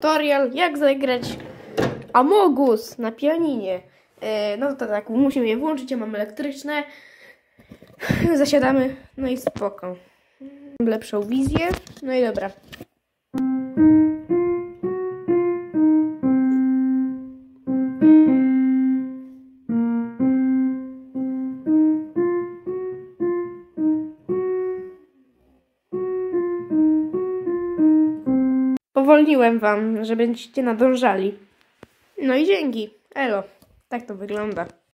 tutorial, jak zagrać Amogus na pianinie. No to tak, musimy je włączyć, ja mam elektryczne. Zasiadamy, no i spoko. Mam lepszą wizję, no i dobra. Powolniłem wam, że będziecie nadążali. No i dzięki. Elo. Tak to wygląda.